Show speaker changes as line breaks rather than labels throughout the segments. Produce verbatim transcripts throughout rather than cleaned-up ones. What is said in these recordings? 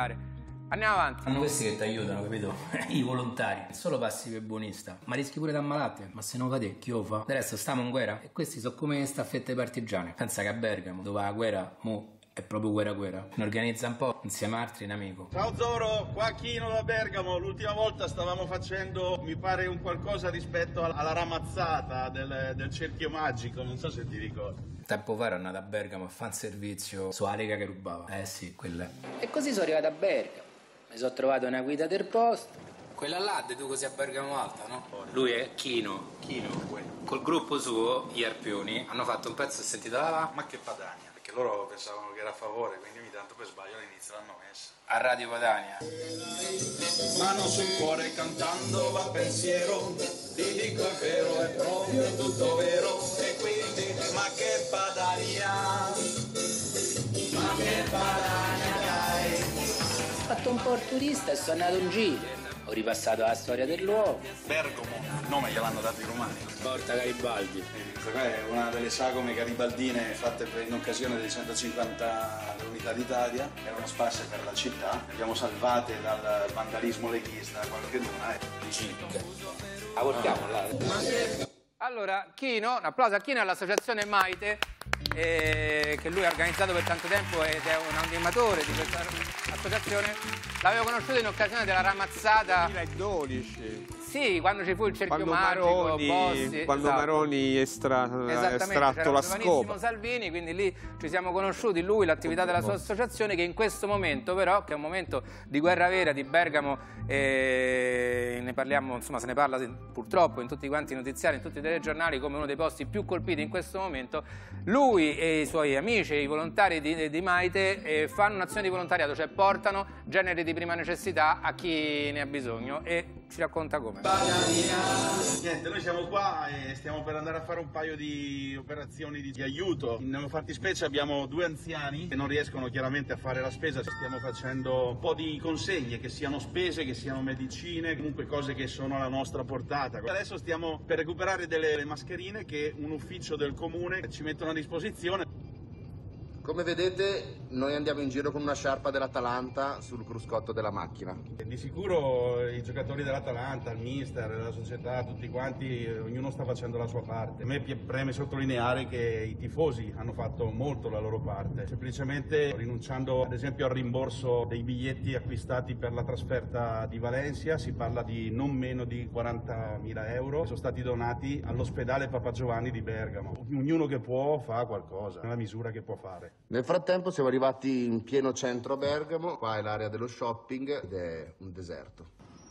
Andiamo avanti.
Hanno questi che ti aiutano, capito? I volontari. Solo passi per buonista. Ma rischi pure da ammalate. Ma se non fa te, chi lo fa? Adesso stiamo in guerra. E questi sono come staffette partigiane. Pensa che a Bergamo, dove la guerra, mo è proprio guerra guerra. Ne organizza un po' insieme a altri un amico.
Ciao Zoro, qua Chino da Bergamo. L'ultima volta stavamo facendo, mi pare, un qualcosa rispetto alla ramazzata del, del cerchio magico. Non so se ti ricordi.
Tempo fa ero andato a Bergamo a fare un servizio sulla Lega che rubava. Eh sì, quella.
E così sono arrivato a Bergamo. Mi sono trovato una guida del posto.
Quella là, de tu così a Bergamo Alta, no? Lui è Chino.
Chino, quello.
Col gruppo suo, gli Arpioni, hanno fatto un pezzo e sentito là.
Ma che Padania, perché loro pensavano che era a favore, quindi ogni tanto per sbaglio all'inizio l'hanno messa.
A Radio Padania.
Mano sul cuore cantando va pensiero, ti dico è vero, è proprio tutto vero, e quindi ma che Padania, ma che Padania dai.
Ho fatto un po' il turista e sono andato in giro. Ho ripassato la storia del luogo.
Bergamo, il nome gliel'hanno dato i romani.
Porta Garibaldi.
Questa qua è una delle sagome garibaldine fatte per, in occasione dei centocinquanta dell'Unità d'Italia. Erano sparse per la città, le abbiamo salvate dal vandalismo leghista, qualche luna.
La portiamo là.
Allora, Chino, un applauso a Chino e all'associazione Maite, eh, che lui ha organizzato per tanto tempo ed è un animatore di questa associazione. L'avevo conosciuto in occasione della ramazzata
duemiladodici.
Sì, quando ci fu il cerchio
Quando
magico,
Maroni,
Bossi,
quando
esatto.
Maroni estra, ha estratto la scopa.
Salvini, quindi lì ci siamo conosciuti, lui, l'attività della sua associazione, che in questo momento però, che è un momento di guerra vera di Bergamo, e ne parliamo, insomma se ne parla purtroppo in tutti quanti i notiziari, in tutti i telegiornali, come uno dei posti più colpiti in questo momento. Lui e i suoi amici, i volontari di, di Maite, eh, fanno un'azione di volontariato, cioè portano generi di prima necessità a chi ne ha bisogno, e ci racconta come.
Niente, noi siamo qua e stiamo per andare a fare un paio di operazioni di, di aiuto. Nello fattispecie abbiamo due anziani che non riescono chiaramente a fare la spesa. Stiamo facendo un po' di consegne, che siano spese, che siano medicine, comunque cose che sono alla nostra portata. Adesso stiamo per recuperare delle mascherine che un ufficio del comune ci mettono a disposizione.
Come vedete, noi andiamo in giro con una sciarpa dell'Atalanta sul cruscotto della macchina.
Di sicuro i giocatori dell'Atalanta, il mister, la società, tutti quanti, ognuno sta facendo la sua parte. A me preme sottolineare che i tifosi hanno fatto molto la loro parte, semplicemente rinunciando ad esempio al rimborso dei biglietti acquistati per la trasferta di Valencia. Si parla di non meno di quarantamila euro che sono stati donati all'ospedale Papa Giovanni di Bergamo. Ognuno che può fa qualcosa, nella misura che può fare.
Nel frattempo siamo arrivati in pieno centro a Bergamo, qua è l'area dello shopping ed è un deserto.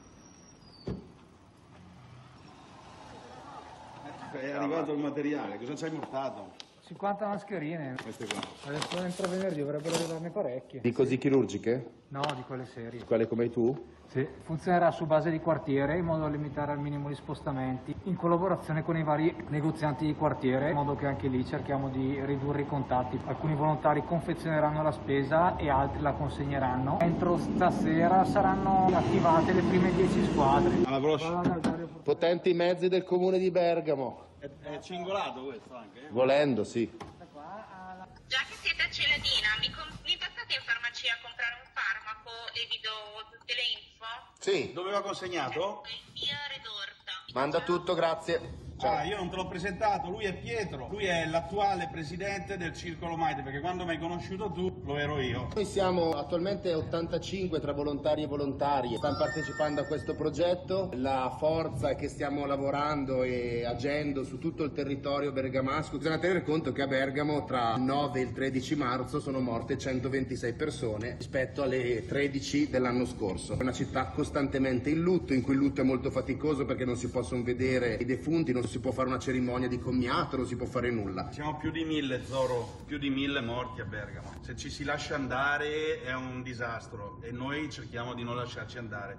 È arrivato il materiale, cosa ci hai portato?
cinquanta mascherine.
Queste qua.
Adesso entro venerdì, dovrebbero arrivarne parecchie.
Di così chirurgiche?
No, di quelle serie.
Quelle come tu?
Sì, funzionerà su base di quartiere in modo da limitare al minimo gli spostamenti, in collaborazione con i vari negozianti di quartiere, in modo che anche lì cerchiamo di ridurre i contatti. Alcuni volontari confezioneranno la spesa e altri la consegneranno. Entro stasera saranno attivate le prime dieci squadre.
Alla prossima.
Potenti mezzi del comune di Bergamo.
È, è cingolato questo anche? Eh?
Volendo, sì.
Già che siete a Celadina, mi, mi passate in farmacia a comprare un farmaco e vi do tutte le info?
Sì.
Dove va consegnato?
In via Redorta.
Manda tutto, grazie. Ciao.
Ah, io non te l'ho presentato, lui è Pietro, lui è l'attuale presidente del Circolo Maite, perché quando mi hai conosciuto tu lo ero io.
Noi siamo attualmente ottantacinque tra volontari e volontarie, stanno partecipando a questo progetto. La forza è che stiamo lavorando e agendo su tutto il territorio bergamasco. Bisogna tenere conto che a Bergamo tra il nove e il tredici marzo sono morte centoventisei persone rispetto alle tredici dell'anno scorso. È una città costantemente in lutto, in cui il lutto è molto faticoso perché non si possono vedere i defunti, non si può fare una cerimonia di commiato, non si può fare nulla.
Siamo più di mille, Zoro, più di mille morti a Bergamo. Se ci si lascia andare è un disastro e noi cerchiamo di non lasciarci andare.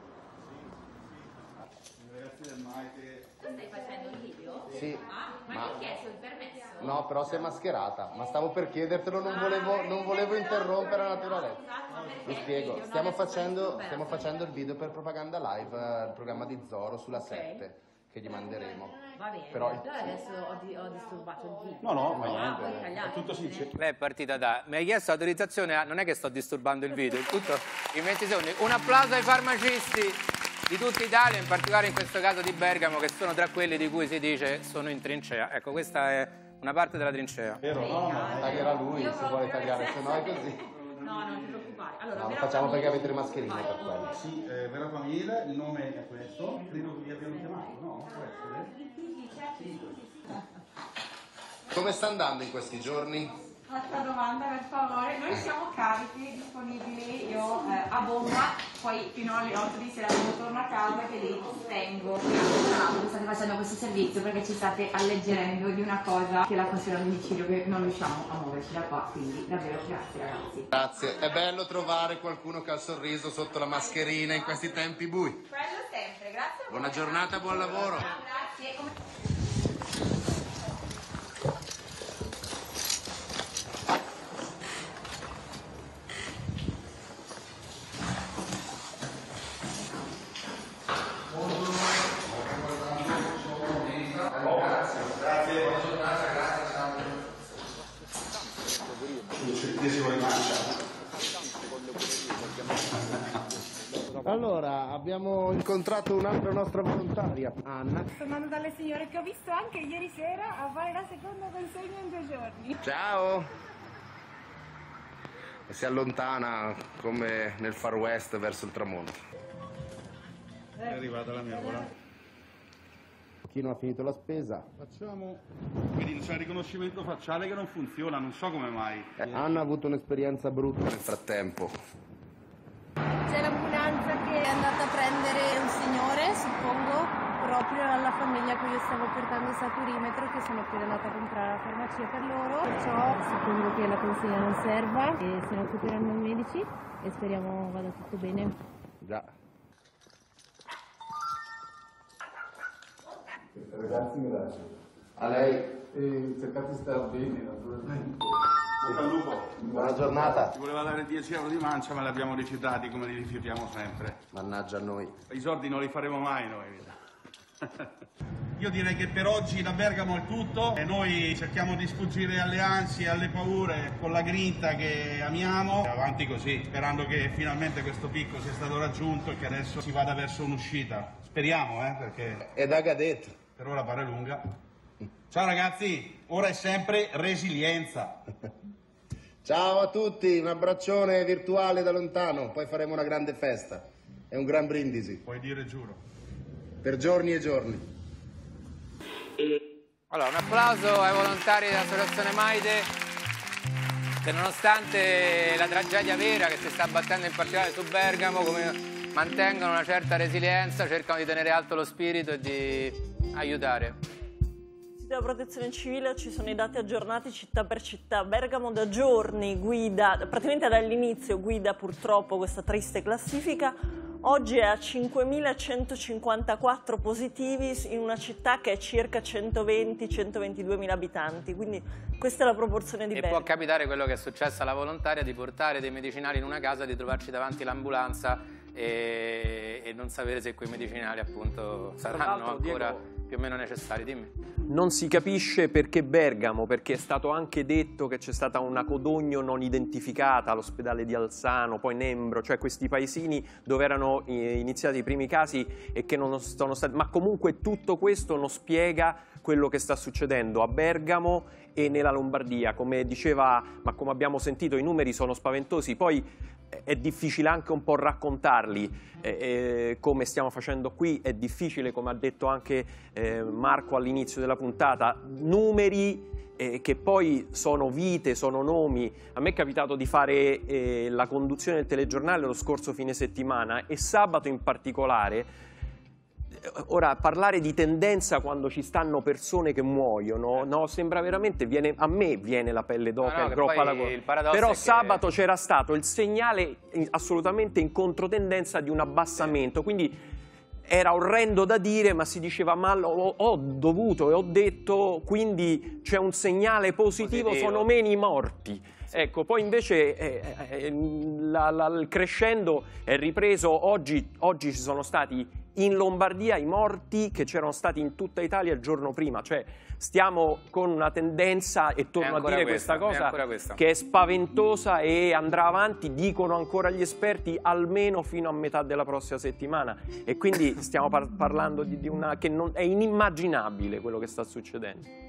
Sì, sì. I ragazzi del Maite...
Tu stai facendo il video?
Sì.
Ah, ma, ma... ti ho chiesto il permesso?
No, però sei mascherata, ma stavo per chiedertelo, non volevo, non volevo interrompere la naturalezza. Vi spiego, stiamo facendo, stiamo facendo il video per Propaganda Live, il programma di Zoro sulla sette. che gli manderemo.
Va bene,
Però...
adesso ho, di, ho disturbato il video.
No, no, ma
Ah,
niente,
poi tagliate,
è tutto sincero.
Lei è partita da... Mi hai chiesto autorizzazione a... Non è che sto disturbando il video, tutto in venti secondi. Un applauso ai farmacisti di tutta Italia, in particolare in questo caso di Bergamo, che sono tra quelli di cui si dice sono in trincea. Ecco, questa è una parte della trincea.
Vero, no, ma taglierà lui, se vuole tagliare, se no è così.
No, non ti preoccupare. Allora,
No, facciamo perché avete le mascherine per quello.
Sì, eh, Vera Famiglia, il nome è questo, credo che vi abbiano chiamato, no? Può essere?
Come sta andando in questi giorni?
Altra domanda per favore, noi siamo carichi, disponibili, io eh, a bomba, poi fino alle otto di sera quando torno a casa che li tengo.
Tra l'altro state facendo questo servizio perché ci state alleggerendo di una cosa che la considero un omicidio, che non riusciamo a muoverci da qua, quindi davvero grazie ragazzi.
Grazie, è bello trovare qualcuno che ha il sorriso sotto la mascherina in questi tempi bui.
Quello sempre, grazie.
Buona giornata, buon lavoro.
Grazie.
Allora, abbiamo incontrato un'altra nostra volontaria, Anna.
Sto andando dalle signore che ho visto anche ieri sera a fare la seconda consegna in due giorni.
Ciao! E si allontana come nel Far West verso il tramonto.
È arrivata la mia ora.
Chi non ha finito la spesa?
Facciamo... Vedi, c'è il riconoscimento facciale che non funziona, non so come mai.
Eh, Anna ha avuto un'esperienza brutta nel frattempo.
C'è l'ambulanza che è andata a prendere un signore, suppongo, proprio alla famiglia a cui io stavo portando il saturimetro, che sono appena andata a comprare la farmacia per loro. Perciò suppongo che la consegna non serva e stiamo superando i medici e speriamo vada tutto bene.
Già.
Ragazzi, grazie.
A lei.
E cercate di stare bene, naturalmente.
Bocca al lupo.
Buona giornata.
Ci voleva dare dieci euro di mancia, ma li abbiamo rifiutati come li rifiutiamo sempre.
Mannaggia a noi.
I soldi non li faremo mai noi. Io direi che per oggi da Bergamo è tutto e noi cerchiamo di sfuggire alle ansie e alle paure con la grinta che amiamo. Avanti così, sperando che finalmente questo picco sia stato raggiunto e che adesso si vada verso un'uscita. Speriamo, eh, perché...
È da gadetto.
Per ora pare lunga. Ciao ragazzi, ora è sempre resilienza.
Ciao a tutti, un abbraccione virtuale da lontano, poi faremo una grande festa e un gran brindisi.
Puoi dire giuro.
Per giorni e giorni.
Allora, un applauso ai volontari dell'Associazione Maide che nonostante la tragedia vera che si sta abbattendo in particolare su Bergamo, come mantengono una certa resilienza, cercano di tenere alto lo spirito e di aiutare.
Della Protezione Civile ci sono i dati aggiornati città per città. Bergamo da giorni guida, praticamente dall'inizio guida purtroppo questa triste classifica. Oggi è a cinquemilacentocinquantaquattro positivi in una città che è circa centoventi centoventiduemila abitanti, quindi questa è la proporzione di Bergamo.
E può capitare quello che è successo alla volontaria, di portare dei medicinali in una casa, di trovarci davanti l'ambulanza e, e non sapere se quei medicinali appunto saranno ancora Diego, più o meno necessari. Dimmi.
Non si capisce perché Bergamo, perché è stato anche detto che c'è stata una Codogno non identificata all'ospedale di Alzano, poi Nembro, cioè questi paesini dove erano iniziati i primi casi e che non sono stati... Ma comunque tutto questo non spiega quello che sta succedendo a Bergamo e nella Lombardia. Come diceva, ma come abbiamo sentito, i numeri sono spaventosi, poi è difficile anche un po' raccontarli, eh, eh, come stiamo facendo qui, è difficile, come ha detto anche eh, Marco all'inizio della puntata, numeri eh, che poi sono vite, sono nomi. A me è capitato di fare eh, la conduzione del telegiornale lo scorso fine settimana e sabato in particolare. Ora, parlare di tendenza quando ci stanno persone che muoiono, no, sembra veramente, viene, a me viene la pelle d'oca, no, no, il groppo alla gola. Però sabato che... c'era stato il segnale assolutamente in controtendenza di un abbassamento, quindi era orrendo da dire, ma si diceva ma ho, ho dovuto e ho detto, quindi c'è un segnale positivo, positivo. Sono meno i morti. Sì. Ecco, poi invece eh, eh, la, la, il crescendo è ripreso, oggi, oggi ci sono stati in Lombardia i morti che c'erano stati in tutta Italia il giorno prima, cioè stiamo con una tendenza, e torno a dire
questa,
questa cosa, che è spaventosa e andrà avanti, dicono ancora gli esperti, almeno fino a metà della prossima settimana, e quindi stiamo par parlando di, di una che non, è inimmaginabile quello che sta succedendo.